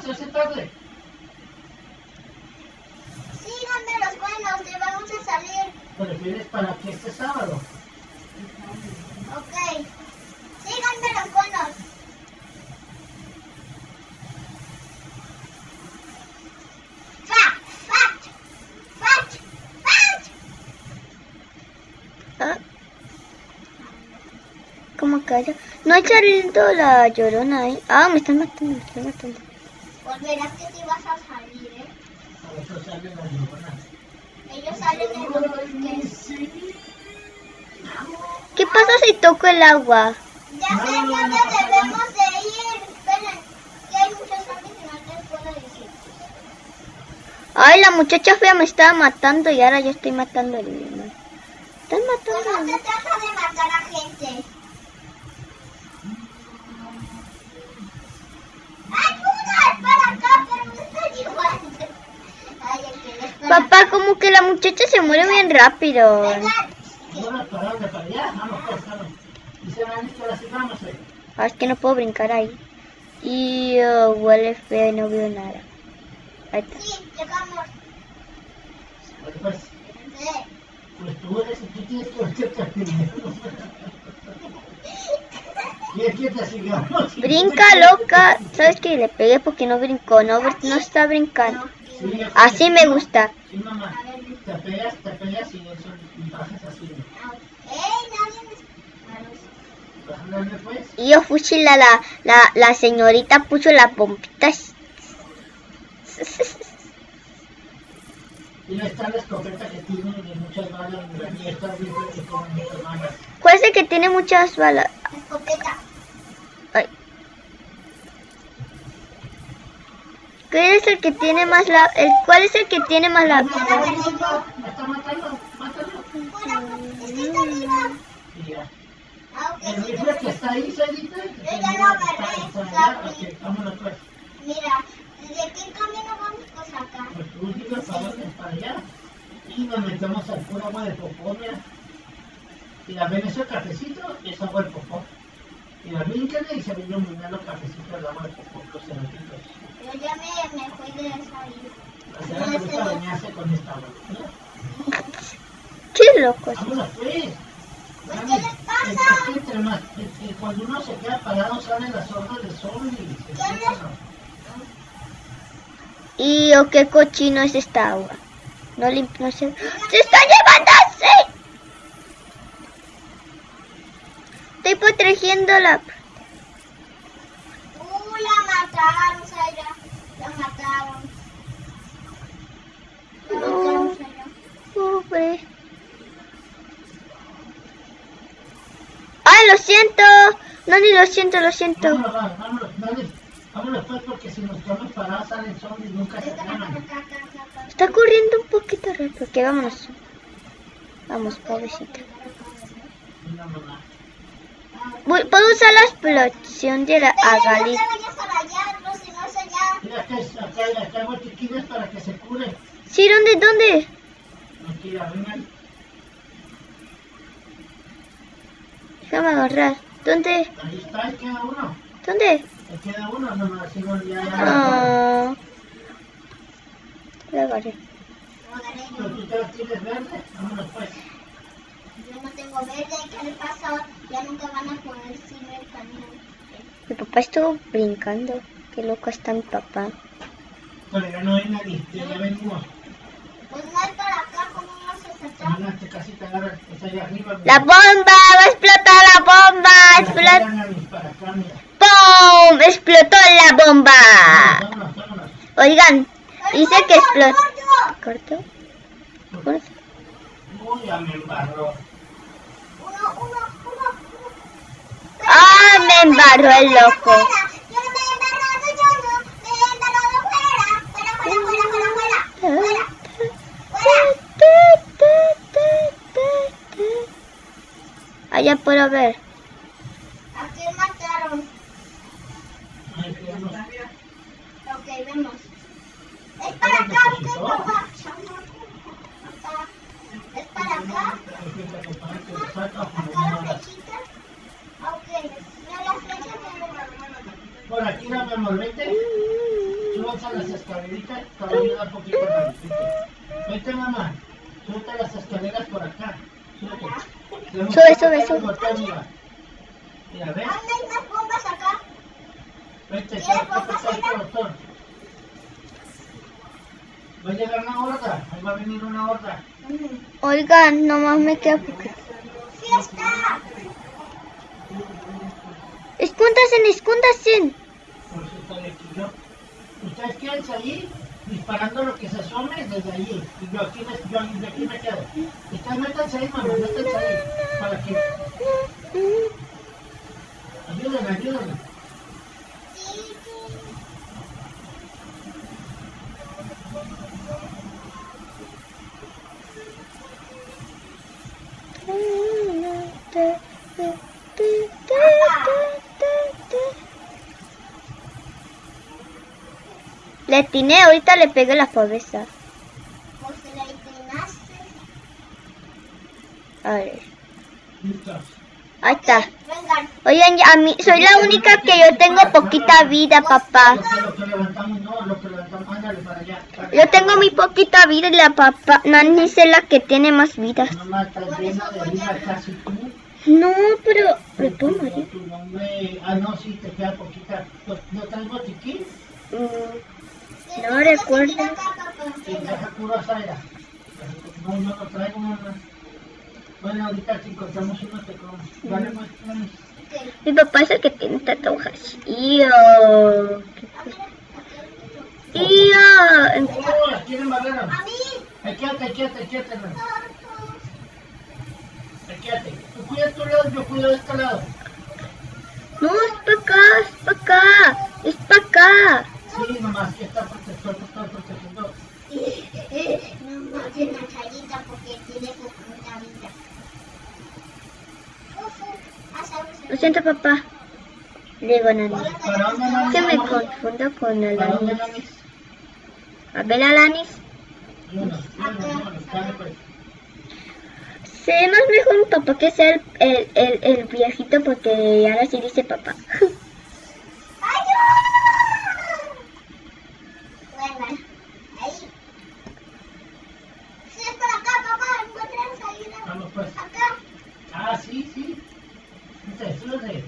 se hace tarde. Síganme los buenos, que vamos a salir. ¿Prefieres para que este sábado? Ok. Síganme los buenos. ¿Cómo calla? No hay saliendo la llorona ahí. Ah, me están matando, me están matando. Pues verás que sí vas a salir, ¿eh? A eso salen las lloronas. Ellos salen en los bosques. ¿Qué pasa si toco el agua? Ya sé dónde debemos de ir. Esperen, que hay muchos zombies y no les puedo decir. Ay, la muchacha fea me estaba matando y ahora yo estoy matando a mi hermano. Están Pues matando a no mi se trata de matar a gente. ¡Ayuda! ¡Para acá! Pero me está llevando. Ay, el que les para. Papá, como que la muchacha se muere bien rápido. Vamos para dónde, para allá. Vamos, pues, vamos. Y se van a ir así, vamos. Ah, es que no puedo brincar ahí. Y huele feo y no veo nada. Ahí está. Sí, llegamos. Pues, Sí. pues tú eres y tú tienes que meterte primero. ¿Quieres que te sigamos? Brinca, loca. ¿Sabes qué? Le pegué porque no brincó. No está brincando. Sí, Así me gusta. Sí, mamá. Te pegas y eso bajas así. Nadie me... Pues, Y yo fuchila, la señorita puso la pompita. y no está la escopeta que tiene de muchas balas y está bien que con muchas balas. ¿Cuál es el que tiene muchas balas? Escopeta. Ay. ¿Cuál es el que tiene más la... ¿Cuál es el que tiene más la... Me está matando, mátalo. Fuera, es que está arriba. Y ya. Ah, ok, El sí, rifle que está ahí, Sarita. Yo ya lo agarré, Ok, vámonos pues. Mira, ¿de qué camino vamos pues acá? Pues tú dices para dónde, para allá. Y nos metemos al puro agua de popó, mira. Y la ven ese cafecito, es agua de popó. Y la brincan y se ven iluminando cafecitos del agua de popó, los ceratitos. Yo ya me fui de esa ahí. O sea, me gusta bañarse con esta agua. Mira. Qué loco. Vámonos pues. Pues, ¿qué les pasa? Cuando uno se queda parado salen las hojas de sol y se Y qué cochino es esta agua. No limpio, no sé. ¡Se está llevando así! Estoy protegiéndola. La mataron, Zaira. La mataron. La mataron, Zaira. Pobre. ¡Ay, lo siento! No, ni lo siento, lo siento. Vámonos pues porque si nos quedamos parados salen zombies nunca se ganan. Está corriendo un poquito rápido. Ok, vámonos. Vamos, pobrecita. Puedo usar la explosión de la Agali. No te vayas para allá, no, si no es allá. Mira, acá hay botiquines para que se cure. Sí, ¿dónde? Aquí, arriba. Déjame agarrar. ¿Dónde? Ahí está, ahí queda uno. ¿Dónde? Ahí queda uno, no, así no, ya. Ah. Lo agarré. No, ¿Tú tienes verde? Vámonos pues. yo no tengo verde, ¿qué le pasa? Ya nunca van a poder seguir el camino. Mi papá estuvo brincando. Qué loco está mi papá. Pero ya no hay nadie, ya venimos. Pues no hay para acá, ¿cómo vamos a saltar? Mira, casi te agarran, es allá arriba. ¡La bomba! ¡Va a explotar la bomba! ¡Explotó! Para acá, mira. ¡Pum! ¡Explotó la bomba! Vámonos. Oigan, dice que explotó. ¿Cortó? Uy, ya me embarró. Uno. ¡Ah! Me embarró el loco. Yo no me he embarrado, me he embarrado fuera. Allá puedo ver. ¿A quién mataron? Ok, vemos. Es para acá, usted papá. Es para acá. Acá la flechita. Ok, no la flecha. Por aquí no me vente. Súbanse a las escaleritas, te voy a ayudar un poquito más. Vente, mamá. Súbete a las escaleras por acá. Súbete. Sube. Mira, ¿ves? Hay más bombas acá. Vente, ¿Quieres ¿qué bombas, pasa, Aida? doctor? Va a llegar una horda. Ahí va a venir una horda. Oigan, nomás me queda poquito. ¡Fiesta! Escóndanse. Por eso estoy aquí yo. Ustedes quédense allí, disparando lo que se asome desde allí. Y yo aquí me quedo. Ustedes métanse ahí, mamá, métanse ahí. Para que... Ayúdenme. Le atiné, ahorita le pegué la cabeza. Pues le inclinaste. A ver, Listos. ahí está. Vengan. Oigan, a mí soy la única que yo tengo poquita vida, papá. Lo que levantamos, no, lo que levantamos, ándale para allá. Yo tengo mi poquita vida y la papá, Nani es la que tiene más vidas. Mamá, estás llena de vida casi tú. No, pero me puedo morir. Tu nombre... Ah, no, sí, te queda poquita. ¿No traes botiquín? No recuerdo. Sí, deja puro Zaira. No lo traigo, mamá. Bueno, ahorita si encontramos uno te como. Vale, pues, vamos. Mi papá es el que tiene tatuajes. ¡Ío! Oh, las quieren barrer. A mí. Quédate, hermano. Quédate. Tú cuida tu lado, yo cuido de este lado. No, es para acá. Sí, mamá, aquí está protegiendo. No más en la callita porque tiene poquita vida. Lo siento, papá. Digo, Nani. ¿Para dónde, Nani? Que me confundo con ¿Para dónde, Alanis. Nani? A ver, Alanis. Dale, pues. Se ve más mejor un papá que sea el viejito porque ahora sí dice papá. Bueno, ahí. Sí, es por acá, papá. Encuentran salida. Vamos, pues. Acá. Ah, sí. Súbete.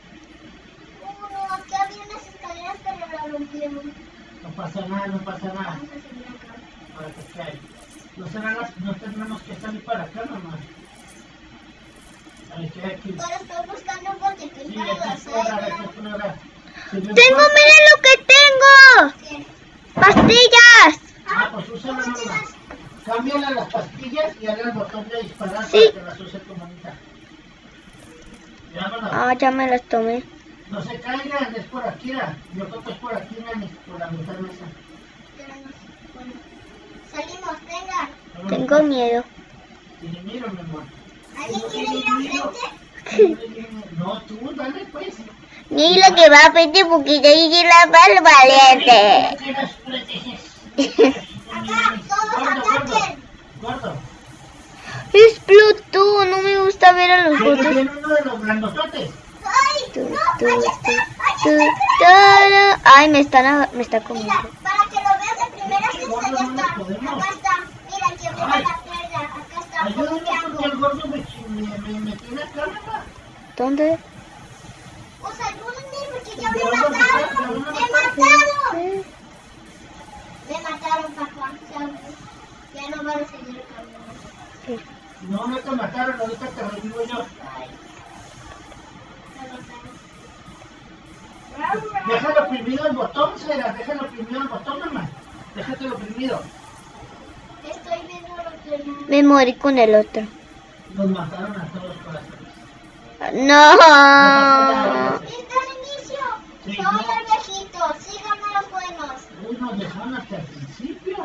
Aquí había unas escaleras, pero la rompieron. No pasa nada. Vamos a seguir acá. Para que cae. No tenemos que salir para acá, mamá. Hay que aquí. Pero estoy buscando un botiquín Sí, para hay que la explorar. ¡Tengo, miren lo que tengo! ¿Qué? ¡Pastillas! Ah, pues úsala, mamá. Cámbiale las pastillas y hazle el botón de disparar Sí. para que las use tu mamita. Ya, mamá. Ah, ya me las tomé. No se caigan, es por aquí, yo creo que es por aquí, Nani, por la mitad de esa. Bueno, salimos, venga. Vámonos. Tengo miedo. Tiene miedo, mi amor. ¿Alguien quiere ir a frente? No, tú, dale pues. Ni lo que va a frente porque yo soy la más valiente. Que nos proteges. Acá, todos ataquen. Gordo. Explotó, no me gusta ver a los botes. Viene uno de los grandototes. ¡Ay! Tu, ¡No! tu, ¡Ahí está! tu, ¡Ahí tu, está! tara. Ay, me está comiendo. Mira, para que lo veas de primera vista, ya está. Acá está. Mira, que viene la cuerda. Acá está. Ayúdame bloqueando. porque el gordo me tiene acá, mamá. ¿Dónde? Pues ayúdenme porque ya me mataron. ¡Me mataron! Me mataron, papá. Ya no van a seguir caminando. No te mataron, ahorita te revivo yo. Déjalo oprimido el botón, Sera, déjalo oprimido el botón, mamá. Déjatelo oprimido. Estoy viendo lo que no. Me morí con el otro. Nos mataron a todos corazones. No. ¿Viste al inicio? Sí, Soy no. el viejito. Síganme los buenos. Uy, nos dejaron hasta el principio.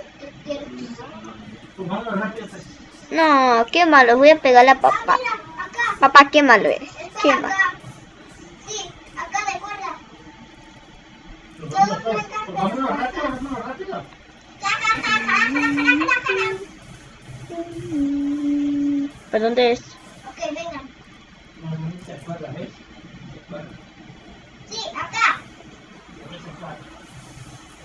Pues vámonos rápido, pues. No, qué malo. Voy a pegarle a Ah, papá. mira, acá. Papá, qué malo eres. Qué Espera, malo. acá. Sí, acá de cuerda. Pues vámonos, pues vámonos rápido. ¿Por dónde es? Ok, vengan. No se acuerda, ¿ves? Se acuerda. Sí, acá. No se acuerda.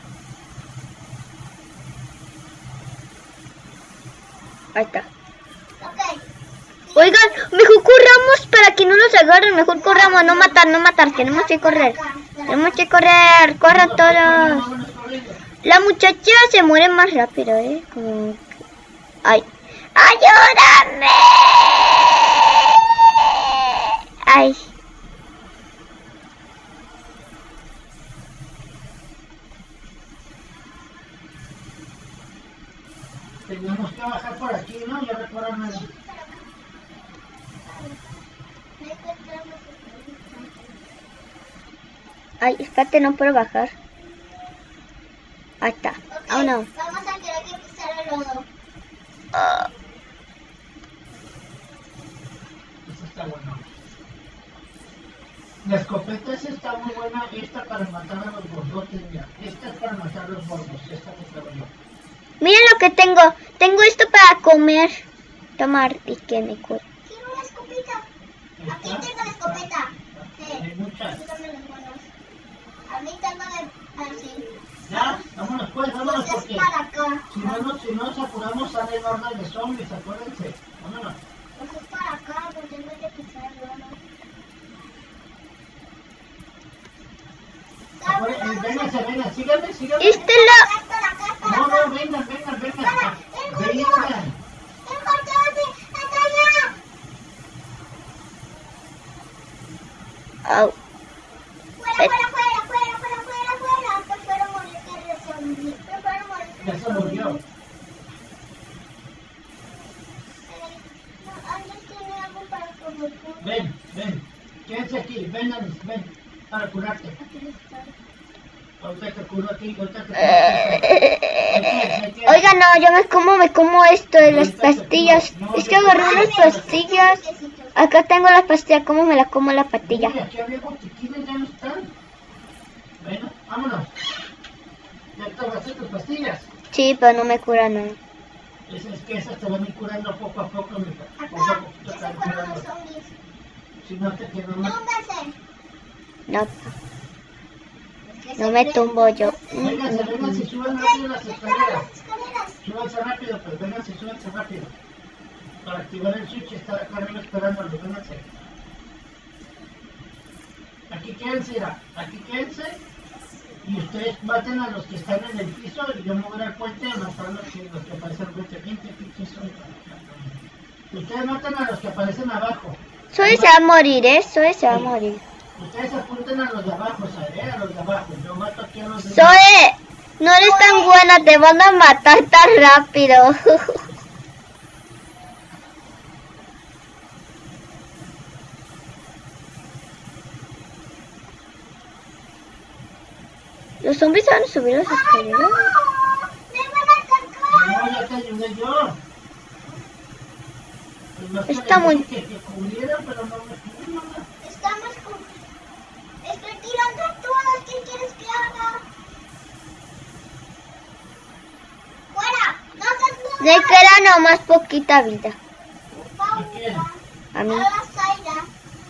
Ahí está. Ok. Oigan, mejor corramos para que no nos agarren. Mejor corramos, no matar, no matar. Tenemos que correr. Tenemos que correr. Corran todos. Vámonos corriendo. La muchacha se muere más rápido, Como... Ay. ¡Ayúdame! Ay. Teníamos que bajar por aquí, ¿no? Yo recuerdo nada. Ay, espérate, no puedo bajar. Ahí está. Ok, Oh, no. vamos a tener que pisar el lodo. Esta está buena. La escopeta esa está muy buena. Esta para matar a los gordotes, mira. Esta es para matar a los gordos. Esta que traigo yo. Miren lo que tengo. Tengo esto para comer. Tomar y que me cure. Quiero una escopeta. Aquí ¿Esta? tengo la escopeta. Hay Sí. muchas. Quítame las manos. A mí tengo así. Ya, vámonos pues, vámonos Pues es porque para acá. si no nos apuramos sale el horda de zombies, acuérdense. Vámonos. Pues es para acá, porque tengo que pisar el lodo. Vénganse, vengan, síganme, síganme. Este es la... Acá está la casa. No, no, vengan, vengan, vengan. Vengan. ¡El cortote! ¡Está allá! Au. Fuera. Prefiero morir que de zombie. Prefiero morir que Ya de se zombie. murió. ¿Alguien tiene algo para comer? Ven, ven. Quédense aquí, vengan, ven. Para curarte. Aquí está. Ahorita te curo aquí, ahorita te curo. Oiga, no, yo me como esto de las pastillas. Es que agarré unas pastillas. Acá tengo las pastillas. ¿Cómo me la como la pastilla? Mira, aquí había botiquines, ya no están. Bueno, vámonos. Ya te vas a hacer tus pastillas. Sí, pero no me cura nada. Es que esas te van a ir curando poco a poco, mija. Poco a Acá. poquito te Esos van fueron curando. los zombies. Si no te quedas mal. ¡Túmbense! No, no me tumbo yo. Vénganse, vénganse, suban rápido las escaleras. Súbanse rápido, pues vénganse, súbanse rápido. Para activar el switch, estar acá arriba esperándolo, vénganse. Aquí quédense, mira, aquí quédense. Y ustedes maten a los que están en el piso y yo me voy al puente a matar a los que aparecen al puente. Vente, pinche soy. Ustedes matan a los que aparecen abajo. Zoe se va a morir, Zoe se va a morir. Ustedes apunten a los de abajo, ¿sabes? A los de abajo. Yo mato aquí a los de Zoe, no eres tan buena, te van a matar tan rápido. Los zombies van a subir las escaleras. ¡Me van a atacar! No, ya te ayudé yo. Pues más que Está le muy- dije que cubriera, pero no me cubrió nada. Estamos con... Estoy tirando a todas. ¿Qué quieres que haga? ¡Fuera! ¡No se Le queda nomás poquita vida. ¿A quién? A mí. A la Zaira.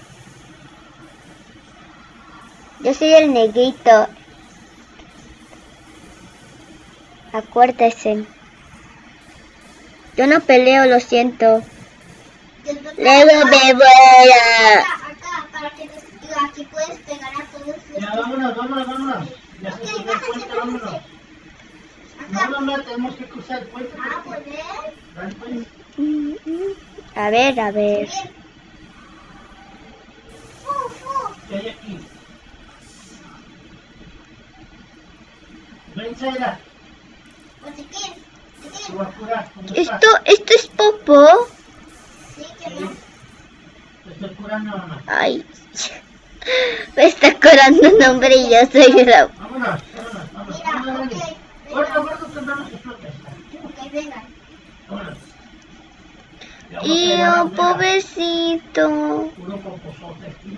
Yo soy el negrito. Acuérdense. Yo no peleo, lo siento. Luego me voy a... Acá, para que aquí puedes pegar a todos los... Ya, vámonos, vámonos, vámonos. Ya se subió el puente, vámonos. No, no, tenemos que cruzar el puente. Ah, pues ven. Dale, pues. A ver, a ver. Bien. ¡Fu! ¿Qué hay aquí? Ven, Zaira, Botiquín. te Botiquín. voy a curar. ¿Dónde estás? Esto es popó. Sí, que no. Te estoy curando, mamá. Ay. Me está curando un hombre y yo soy la... Vámonos, vámonos, vámonos. Mira, Vámonos, ok. Dani. Corta, corta, que no nos explote. Ok, venga. Vámonos. Ya vamos a Y llegar a oh, la aldea. pobrecito. Puro poposote aquí.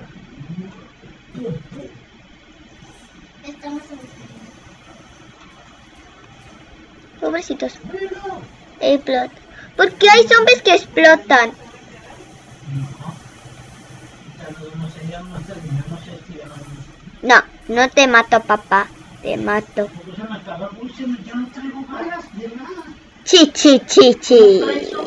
Estamos en... Pobrecitos. Bueno. Explot. ¿Por qué hay zombies que explotan? No sé, ya no terminamos esto y ya no. No, no te mato, papá. Te mato. Porque se me acabó. Uy, ya no traigo balas de nada. Chi, chi, chi, chi.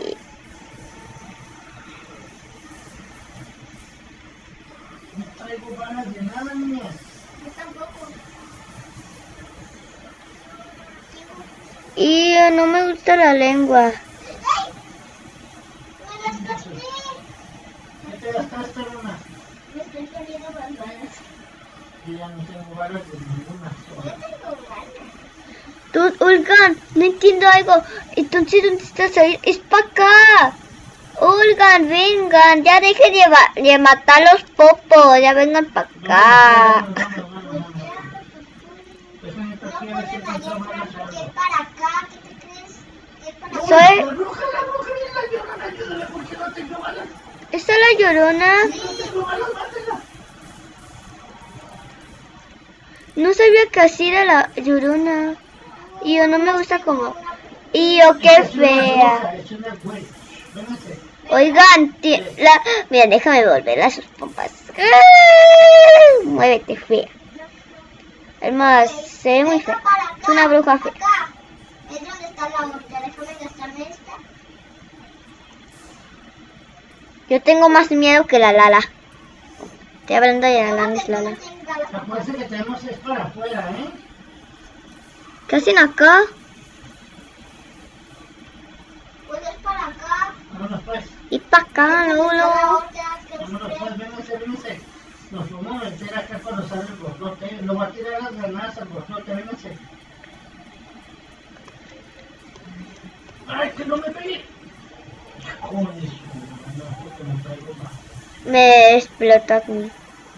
No traigo ganas de nada, niñas. Yo tampoco. Y no me gusta la lengua. ¡Ay! ¡Me las gasté! ¿Qué te gastaste, Luna? Me estoy poniendo más balas. Yo ya no tengo ganas de ninguna Yo sola. tengo ganas. Tú, Olgan, no entiendo algo. Entonces, ¿dónde estás ahí? Es para acá. Olgan, vengan. Ya dejen de matar los popos. Ya vengan para acá. No. Pues en esta No tierra pueden siempre allá son atrás malas porque es horas. para acá. ¿Qué te crees? Es para acá. Soy- La bruja, viene la llorona, ayúdale porque no tengo balas. ¿Está la llorona? No tengo balas, mátela. No sabía que así era la llorona. Y yo no me gusta como... Y yo, qué Es una fea. bruja, es una güey. Vénganse. Oigan, mira, déjame volver a sus pompas. Muévete, fea. Además, se ve muy fea. Es una bruja fea. Acá. Es donde está la otra. Déjame gastarme esta. Yo tengo más miedo que la Lala. Estoy hablando de la Lala, es Lala. La fuerza que tenemos es para afuera, ¿eh? ¿Qué hacen acá? Pues es para acá. Vámonos pues. Y para acá, Es donde está la Lolo. otra, que Vámonos usted- pues, vénganse. Nos vamos a meter acá cuando sale el borlote. Lo va a tirar las granadas al borlote, vénganse. ¡Ay, que no me pegue! Joder, no, porque me traigo más. Me explota a mí.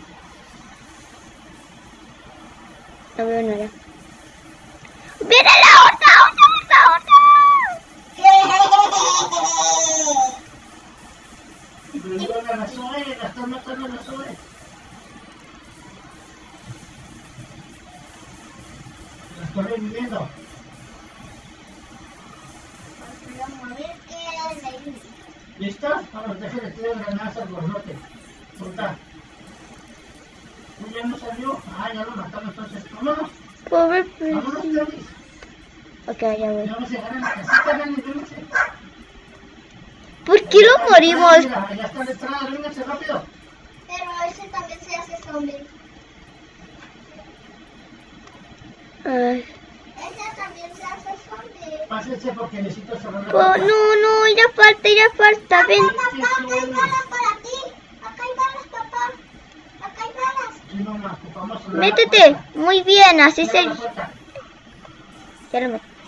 No veo nada. ¡Viene la otra! Pero yo la Zoe, la están matando a la Zoe. La estoy reviviendo. Vamos a ver qué hay ahí. ¿Listos? Vamos, déjenle tirar granadas al borlote. Punta. Ya no salió. Ah, ya lo matamos entonces. Vámonos. Pobre Vámonos, Percy. Travis. Ok, ya voy. Ya vamos a llegar a la casita, vénganse. ¿Por qué lo morimos? Mira, allá está la entrada, vénganse rápido. Pero ese también se hace zombie. Ay. Ese también se hace zombie. Pásense porque necesito cerrar la Oh, puerta. no, ya falta, ven. Papá, acá hay balas para ti. Acá hay balas, papá. Acá hay balas. Sí, mamá, ocupamos cerrar la Métete. puerta. Muy bien, así Cierra se... la puerta. Ya lo meto.